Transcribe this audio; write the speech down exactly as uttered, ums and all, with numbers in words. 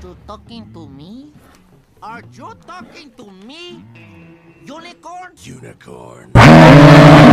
You talking to me? Are you talking to me? Unicorn? Unicorn.